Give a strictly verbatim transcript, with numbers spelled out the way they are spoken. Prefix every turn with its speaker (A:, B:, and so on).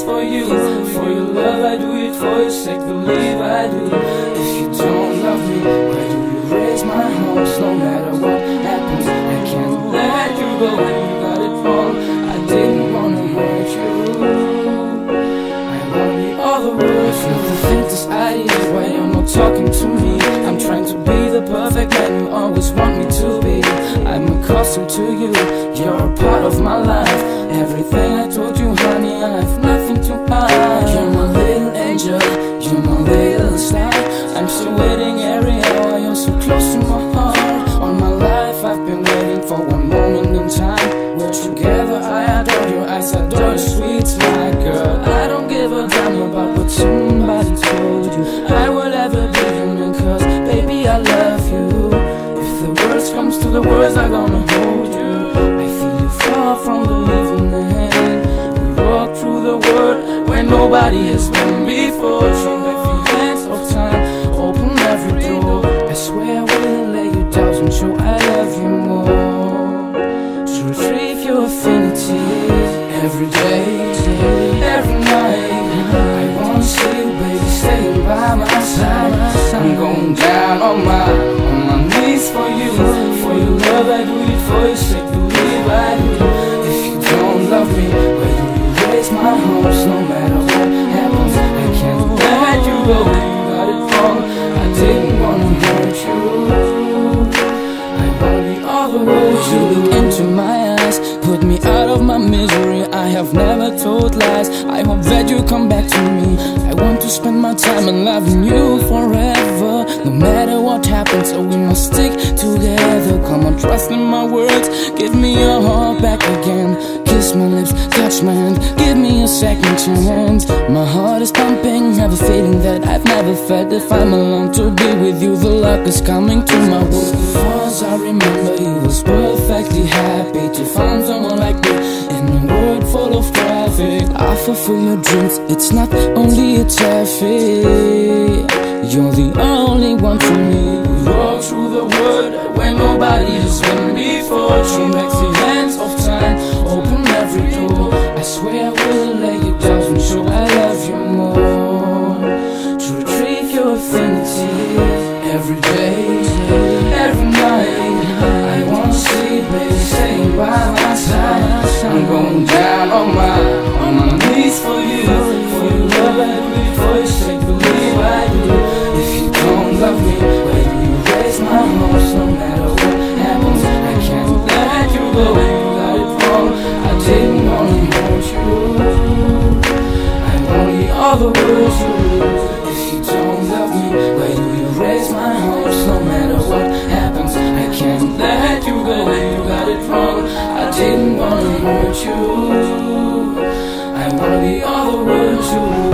A: for you. For your love I do it, for your sake believe I do. If you don't love me, why do you raise my hopes? No matter what happens, I can't let you go. You got it wrong, I didn't wanna hurt you. I wanna be all the words. If you're the faintest idea why you're not talking to me, I'm trying to be the perfect man you always want me to be. I'm accustomed to you, you're a part of my life. Everything I told you, honey, I have nothing to hide. You're my little angel, you're my little star. I'm still waiting every hour, you're so close to my heart. All my life I've been waiting for one moment in time. We're together, I adore your eyes, I adore your sweet smile, girl. I don't give a damn about what somebody told you. I will ever be human, cause baby I love you. If the worst comes to the worst, I'm gonna hold you. I feel you far from believing it. We walk through the world where nobody has been before. Turn back the hands of time, open every door. I swear I will lay you down and show I love you more. To retrieve your affinity every day, every night. I wanna see you, baby, staying by my side. I'm going down on my, on my knees for you. For your love I do it, for your sake believe I do. If you don't love me, why do you raise my hopes? No matter what happens, I can't let you go. You got it wrong, I didn't wanna hurt you. I wanna be all the words. You look into my eyes, put me out of my misery. I have never told lies, I hope that you come back to me. I want to spend my time in loving you forever. No matter what happens, so we must stick together. Come on, trust in my words, give me your heart back again. Kiss my lips, touch my hand, give me a second chance. My heart is pumping, have a feeling that I've never felt. If I'm alone to be with you, the luck is coming to my world. Cause I remember you was perfectly happy to find someone like me in a world full of traffic. I fulfill your dreams, it's not only a traffic. You're the only one for me. We walk through the world where nobody has been before. Turn back the hands of time, open every door. I swear I will lay you down and show I love you more. To retrieve your affinity every day, every night. I wanna see you, baby, staying by my side. I'm going down on my, on my knees for you. For your love I do it, for your sake believe I do. If you don't love me, why do you raise my hopes? No matter what happens, I can't let you go. You got it wrong, I didn't wanna hurt you. I wanna be all the words you lose. If you don't love me, why do you raise my hopes? No matter what happens, I can't let you go. You got it wrong, I didn't wanna hurt you. I wanna be all the words you lose.